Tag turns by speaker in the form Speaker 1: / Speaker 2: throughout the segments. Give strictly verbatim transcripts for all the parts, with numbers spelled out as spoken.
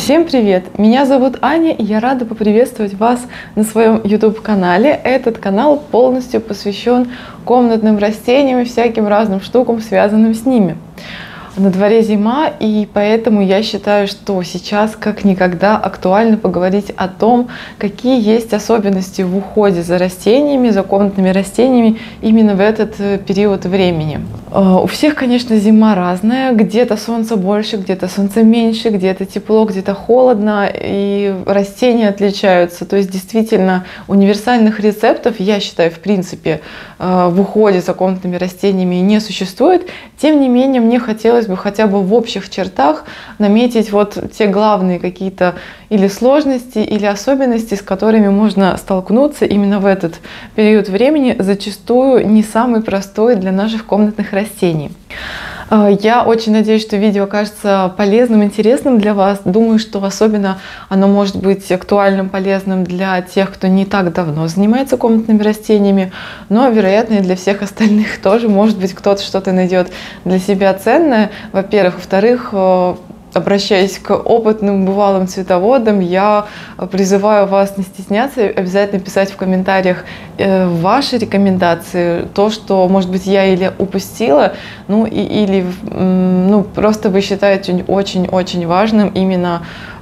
Speaker 1: Всем привет! Меня зовут Аня, и я рада поприветствовать вас на своем YouTube-канале. Этот канал полностью посвящен комнатным растениям и всяким разным штукам, связанным с ними. На дворе зима, и поэтому я считаю, что сейчас как никогда актуально поговорить о том, какие есть особенности в уходе за растениями, за комнатными растениями именно в этот период времени. У всех, конечно, зима разная, где-то солнца больше, где-то солнца меньше, где-то тепло, где-то холодно, и растения отличаются. То есть действительно универсальных рецептов, я считаю, в принципе, в уходе за комнатными растениями не существует. Тем не менее, мне хотелось бы хотя бы в общих чертах наметить вот те главные какие-то или сложности, или особенности, с которыми можно столкнуться именно в этот период времени, зачастую не самый простой для наших комнатных растений. Я очень надеюсь, что видео окажется полезным, интересным для вас. Думаю, что особенно оно может быть актуальным, полезным для тех, кто не так давно занимается комнатными растениями, но, вероятно, и для всех остальных тоже. Может быть, кто-то что-то найдет для себя ценное, во-первых. Во-вторых, обращаясь к опытным бывалым цветоводам, я призываю вас не стесняться, обязательно писать в комментариях ваши рекомендации, то, что, может быть, я или упустила, ну и, или ну, просто вы считаете очень-очень важным именно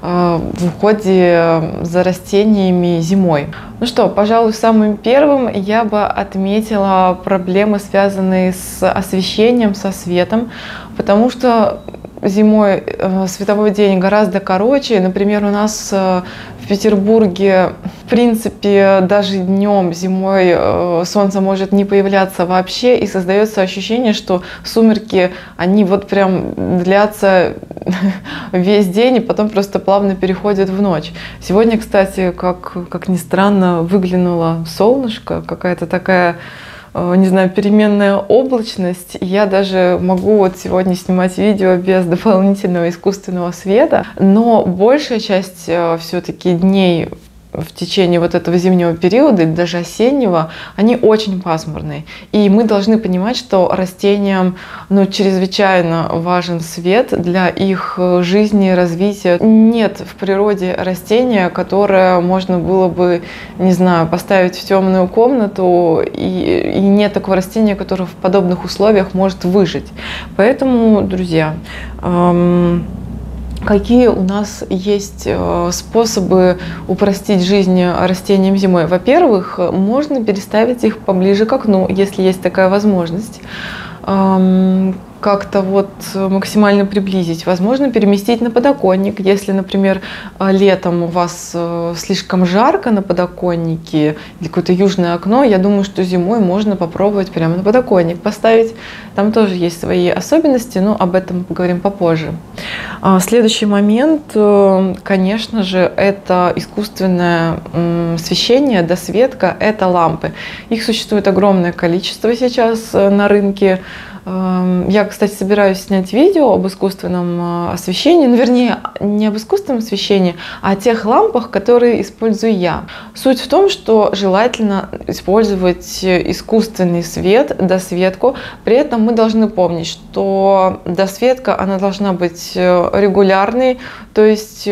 Speaker 1: в уходе за растениями зимой. Ну что, пожалуй, самым первым я бы отметила проблемы, связанные с освещением, со светом, потому что зимой э, световой день гораздо короче. Например, у нас э, в Петербурге, в принципе, даже днем зимой э, солнце может не появляться вообще, и создается ощущение, что сумерки, они вот прям длятся весь день, и потом просто плавно переходят в ночь. Сегодня, кстати, как, как ни странно, выглянуло солнышко, какая-то такая, не знаю, переменная облачность. Я даже могу вот сегодня снимать видео без дополнительного искусственного света, но большая часть все-таки дней в течение вот этого зимнего периода, даже осеннего, они очень пасмурные. И мы должны понимать, что растениям ну, чрезвычайно важен свет для их жизни, развития. Нет в природе растения, которое можно было бы, не знаю, поставить в темную комнату, и, и нет такого растения, которое в подобных условиях может выжить. Поэтому, друзья, эм, какие у нас есть способы упростить жизнь растениям зимой? Во-первых, можно переставить их поближе к окну, если есть такая возможность. Как-то вот максимально приблизить. Возможно, переместить на подоконник. Если, например, летом у вас слишком жарко на подоконнике или какое-то южное окно, я думаю, что зимой можно попробовать прямо на подоконник поставить. Там тоже есть свои особенности, но об этом мы поговорим попозже. Следующий момент, конечно же, это искусственное освещение, досветка, это лампы. Их существует огромное количество сейчас на рынке. Я, кстати, собираюсь снять видео об искусственном освещении, ну, вернее, не об искусственном освещении, а о тех лампах, которые использую я. Суть в том, что желательно использовать искусственный свет, досветку. При этом мы должны помнить, что досветка, она должна быть регулярной, то есть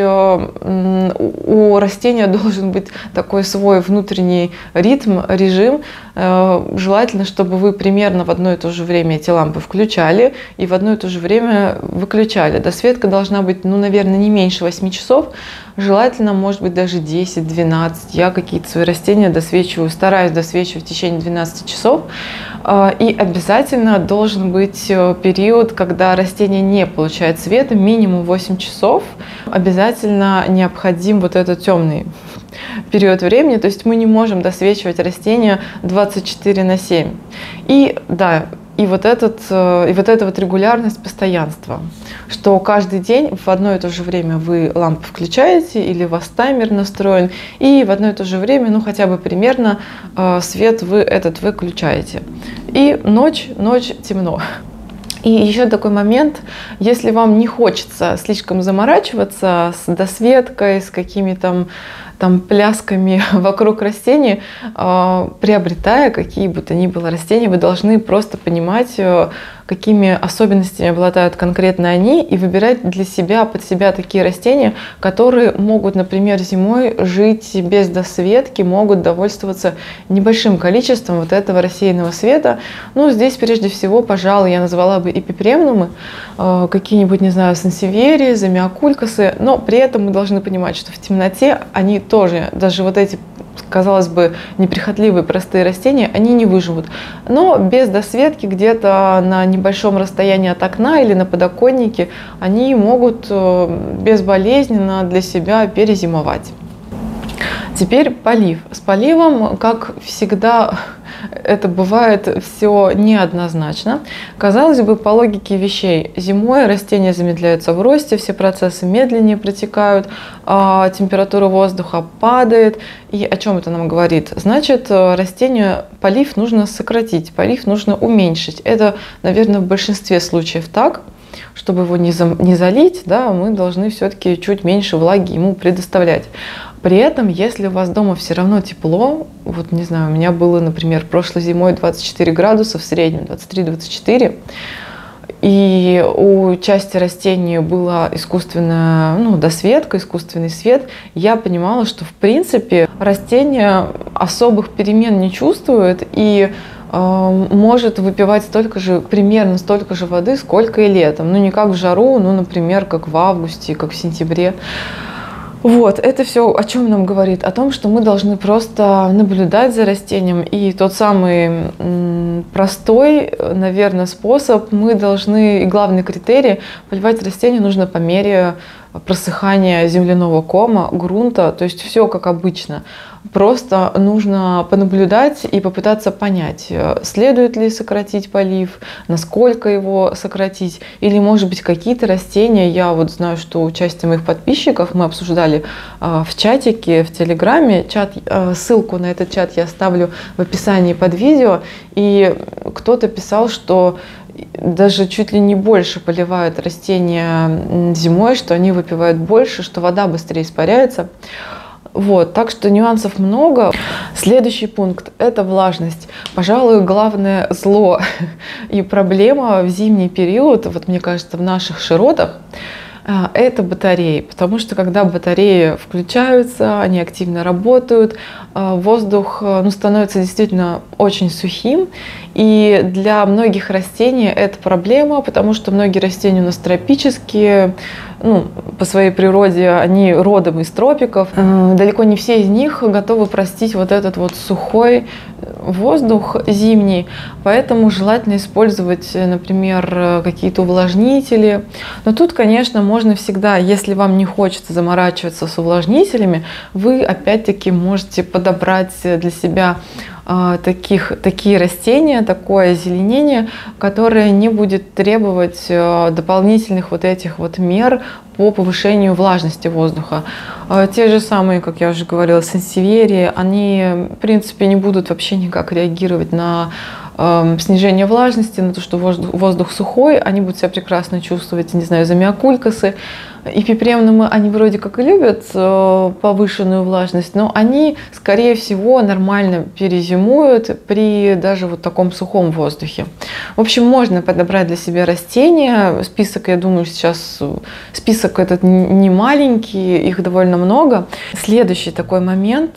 Speaker 1: у растения должен быть такой свой внутренний ритм, режим. Желательно, чтобы вы примерно в одно и то же время эти лампы включали и в одно и то же время выключали. Досветка должна быть, ну, наверное, не меньше восьми часов. Желательно, может быть, даже десять-двенадцать. Я какие-то свои растения досвечиваю, стараюсь досвечивать в течение двенадцати часов. И обязательно должен быть период, когда растение не получает света, минимум восемь часов. Обязательно необходим вот этот темный период времени, то есть мы не можем досвечивать растения двадцать четыре на семь. И да, и вот, этот, и вот эта вот регулярность, постоянство, что каждый день в одно и то же время вы лампу включаете или у вас таймер настроен, и в одно и то же время, ну хотя бы примерно, свет вы этот выключаете. И ночь, ночь темно. И еще такой момент, если вам не хочется слишком заморачиваться с досветкой, с какими-то там плясками вокруг растений, приобретая какие бы то ни было растения, вы должны просто понимать, какими особенностями обладают конкретно они, и выбирать для себя, под себя такие растения, которые могут, например, зимой жить без досветки, могут довольствоваться небольшим количеством вот этого рассеянного света. Ну, здесь прежде всего, пожалуй, я назвала бы эпипремнумы, э, какие-нибудь, не знаю, сансеверии, замиокулькасы, но при этом мы должны понимать, что в темноте они тоже, даже вот эти, казалось бы, неприхотливые простые растения, они не выживут. Но без досветки где-то на небольшом расстоянии от окна или на подоконнике они могут безболезненно для себя перезимовать. Теперь полив. С поливом, как всегда, это бывает все неоднозначно. Казалось бы, по логике вещей, зимой растения замедляются в росте, все процессы медленнее протекают, температура воздуха падает. И о чем это нам говорит? Значит, растению полив нужно сократить, полив нужно уменьшить. Это, наверное, в большинстве случаев так. Чтобы его не залить, да, мы должны все-таки чуть меньше влаги ему предоставлять. При этом, если у вас дома все равно тепло, вот не знаю, у меня было, например, прошлой зимой двадцать четыре градуса в среднем, двадцать три — двадцать четыре, и у части растений была искусственная, ну, досветка, искусственный свет, я понимала, что в принципе растение особых перемен не чувствует и э, может выпивать столько же, примерно столько же воды, сколько и летом. Ну, не как в жару, ну, например, как в августе, как в сентябре. Вот, это все о чем нам говорит? О том, что мы должны просто наблюдать за растением. И тот самый простой, наверное, способ, мы должны, и главный критерий, поливать растения нужно по мере просыхания земляного кома, грунта, то есть все как обычно. Просто нужно понаблюдать и попытаться понять, следует ли сократить полив, насколько его сократить, или, может быть, какие-то растения. Я вот знаю, что у части моих подписчиков мы обсуждали в чатике, в Телеграме. Чат, ссылку на этот чат я оставлю в описании под видео. И кто-то писал, что даже чуть ли не больше поливают растения зимой, что они выпивают больше, что вода быстрее испаряется. Вот, так что нюансов много. Следующий пункт – это влажность. Пожалуй, главное зло и проблема в зимний период, вот мне кажется, в наших широтах, это батареи, потому что когда батареи включаются, они активно работают, воздух, ну, становится действительно очень сухим, и для многих растений это проблема, потому что многие растения у нас тропические, ну, по своей природе они родом из тропиков. Далеко не все из них готовы простить вот этот вот сухой воздух зимний, поэтому желательно использовать, например, какие-то увлажнители. Но тут, конечно, можно всегда, если вам не хочется заморачиваться с увлажнителями, вы опять-таки можете подобрать для себя таких, такие растения, такое озеленение, которое не будет требовать дополнительных вот этих вот мер по повышению влажности воздуха. Те же самые, как я уже говорила, сансеверии, они, в принципе, не будут вообще никак реагировать на э, снижение влажности, на то, что воздух, воздух сухой, они будут себя прекрасно чувствовать, не знаю, замиокулькасы. Эпипремнумы, они вроде как и любят э, повышенную влажность, но они, скорее всего, нормально перезимуют при даже вот таком сухом воздухе. В общем, можно подобрать для себя растения. Список, я думаю, сейчас список этот не маленький, их довольно много. Следующий такой момент.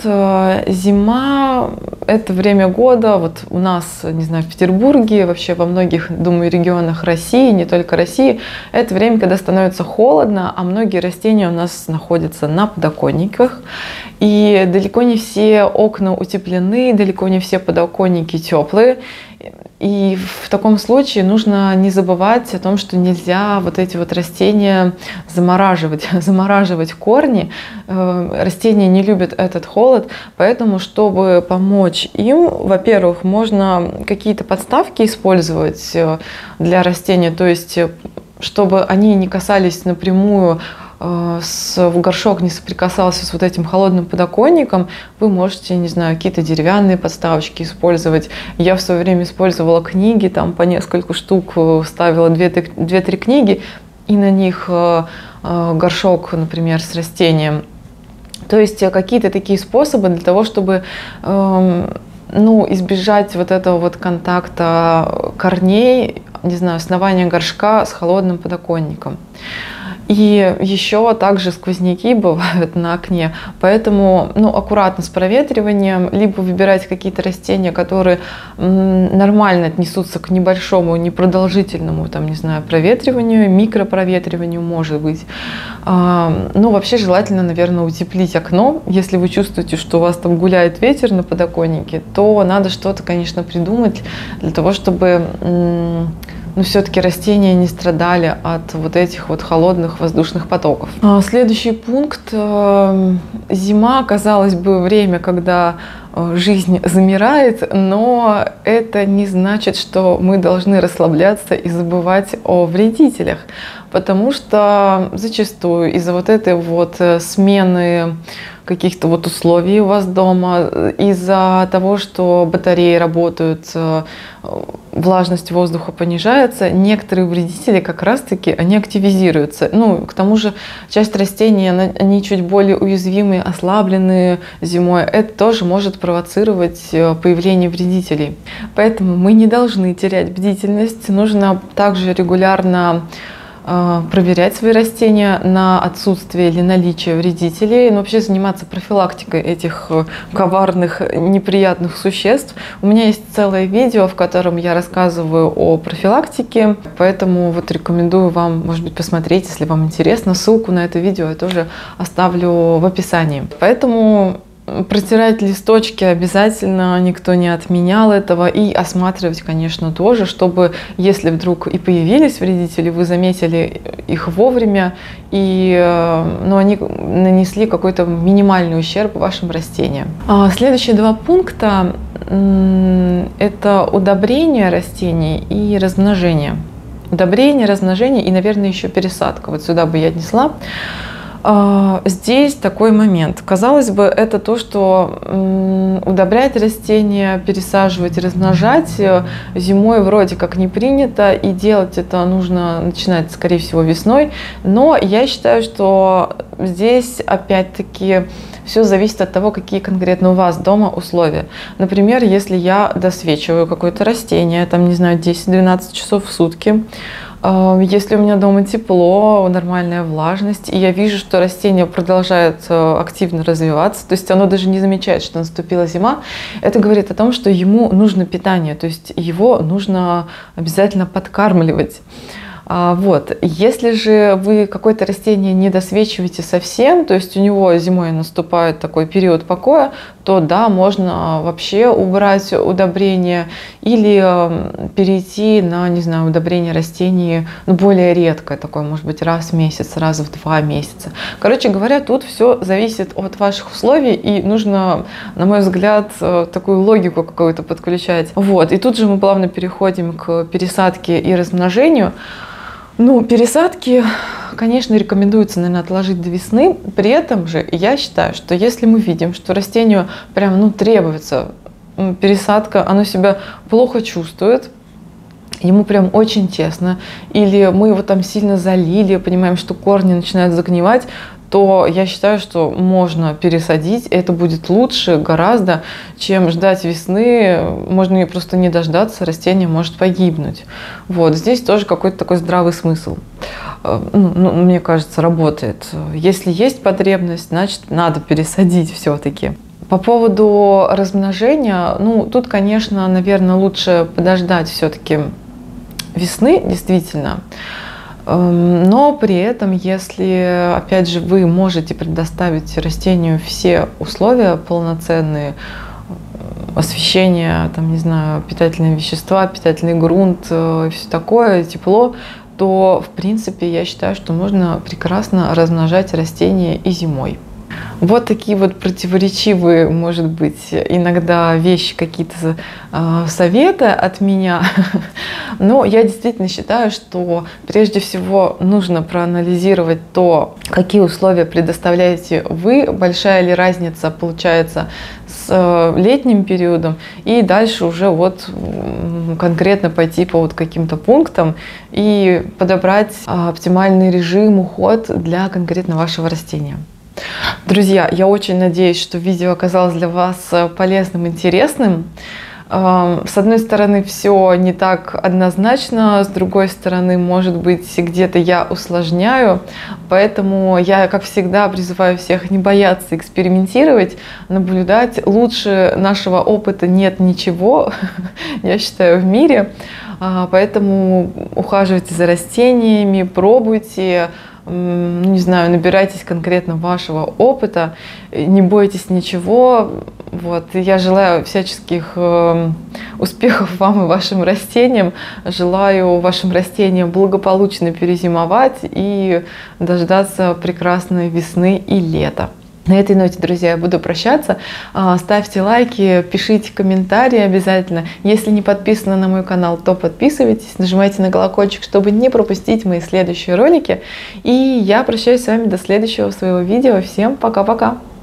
Speaker 1: Зима – это время года. Вот у нас, не знаю, в Петербурге, вообще во многих, думаю, регионах России, не только России, это время, когда становится холодно, а многие растения у нас находятся на подоконниках. И далеко не все окна утеплены, далеко не все подоконники теплые. И в таком случае нужно не забывать о том, что нельзя вот эти вот растения замораживать, замораживать корни. Растения не любят этот холод, поэтому, чтобы помочь им, во-первых, можно какие-то подставки использовать для растения, то есть чтобы они не касались напрямую, с, в горшок не соприкасался с вот этим холодным подоконником, вы можете, не знаю, какие-то деревянные подставочки использовать. Я в свое время использовала книги, там по несколько штук ставила две-три книги, и на них горшок, например, с растением. То есть какие-то такие способы для того, чтобы ну, избежать вот этого вот контакта корней не знаю, основание горшка с холодным подоконником. И еще также сквозняки бывают на окне, поэтому ну, аккуратно с проветриванием, либо выбирать какие-то растения, которые м, нормально отнесутся к небольшому, непродолжительному, там, не знаю, проветриванию, микропроветриванию, может быть. А, ну, вообще желательно, наверное, утеплить окно. Если вы чувствуете, что у вас там гуляет ветер на подоконнике, то надо что-то, конечно, придумать для того, чтобы... М, но все-таки растения не страдали от вот этих вот холодных воздушных потоков. Следующий пункт. Зима, казалось бы, время, когда жизнь замирает, но это не значит, что мы должны расслабляться и забывать о вредителях, потому что зачастую из-за вот этой вот смены каких-то вот условий у вас дома, из-за того, что батареи работают, влажность воздуха понижается, некоторые вредители как раз-таки они активизируются. Ну, к тому же часть растений, они чуть более уязвимые, ослабленные зимой. Это тоже может провоцировать появление вредителей. Поэтому мы не должны терять бдительность. Нужно также регулярно проверять свои растения на отсутствие или наличие вредителей, но вообще заниматься профилактикой этих коварных, неприятных существ. У меня есть целое видео, в котором я рассказываю о профилактике, поэтому вот рекомендую вам, может быть, посмотреть, если вам интересно. Ссылку на это видео я тоже оставлю в описании. Поэтому протирать листочки обязательно, никто не отменял этого, и осматривать, конечно, тоже, чтобы, если вдруг и появились вредители, вы заметили их вовремя, и ну, они нанесли какой-то минимальный ущерб вашим растениям. А следующие два пункта – это удобрение растений и размножение. Удобрение, размножение и, наверное, еще пересадка. Вот сюда бы я отнесла. Здесь такой момент. Казалось бы, это то, что удобрять растения, пересаживать, размножать зимой вроде как не принято, и делать это нужно начинать, скорее всего, весной. Но я считаю, что здесь опять-таки все зависит от того, какие конкретно у вас дома условия. Например, если я досвечиваю какое-то растение, там, не знаю, десять-двенадцать часов в сутки, если у меня дома тепло, нормальная влажность, и я вижу, что растение продолжает активно развиваться, то есть оно даже не замечает, что наступила зима, это говорит о том, что ему нужно питание, то есть его нужно обязательно подкармливать. Вот. Если же вы какое-то растение не досвечиваете совсем, то есть у него зимой наступает такой период покоя, то да, можно вообще убрать удобрение или перейти на, не знаю, удобрение растений, ну, более редкое, такое, может быть, раз в месяц, раз в два месяца. Короче говоря, тут все зависит от ваших условий, и нужно, на мой взгляд, такую логику какую-то подключать. Вот. И тут же мы плавно переходим к пересадке и размножению. Ну, пересадки, конечно, рекомендуется, наверное, отложить до весны. При этом же я считаю, что если мы видим, что растению прям, ну, требуется пересадка, оно себя плохо чувствует, ему прям очень тесно, или мы его там сильно залили, понимаем, что корни начинают загнивать, то я считаю, что можно пересадить, это будет лучше гораздо, чем ждать весны, можно ее просто не дождаться, растение может погибнуть. Вот, здесь тоже какой-то такой здравый смысл, ну, ну, мне кажется, работает. Если есть потребность, значит, надо пересадить все-таки. По поводу размножения, ну, тут, конечно, наверное, лучше подождать все-таки весны, действительно. Но при этом, если, опять же, вы можете предоставить растению все условия полноценные, освещение, там, не знаю, питательные вещества, питательный грунт, все такое, тепло, то, в принципе, я считаю, что можно прекрасно размножать растения и зимой. Вот такие вот противоречивые, может быть, иногда вещи, какие-то э, советы от меня. Но я действительно считаю, что прежде всего нужно проанализировать то, какие условия предоставляете вы, большая ли разница получается с э, летним периодом, и дальше уже вот конкретно пойти по вот каким-то пунктам и подобрать э, оптимальный режим, уход для конкретно вашего растения. Друзья, я очень надеюсь, что видео оказалось для вас полезным, интересным. С одной стороны, все не так однозначно, с другой стороны, может быть, где-то я усложняю, поэтому я, как всегда, призываю всех не бояться экспериментировать, наблюдать. Лучше нашего опыта нет ничего, я считаю, в мире, поэтому ухаживайте за растениями, пробуйте, не знаю, набирайтесь конкретно вашего опыта, не бойтесь ничего. Вот. Я желаю всяческих э, успехов вам и вашим растениям. Желаю вашим растениям благополучно перезимовать и дождаться прекрасной весны и лета. На этой ноте, друзья, я буду прощаться. Ставьте лайки, пишите комментарии обязательно. Если не подписаны на мой канал, то подписывайтесь, нажимайте на колокольчик, чтобы не пропустить мои следующие ролики. И я прощаюсь с вами до следующего своего видео. Всем пока-пока!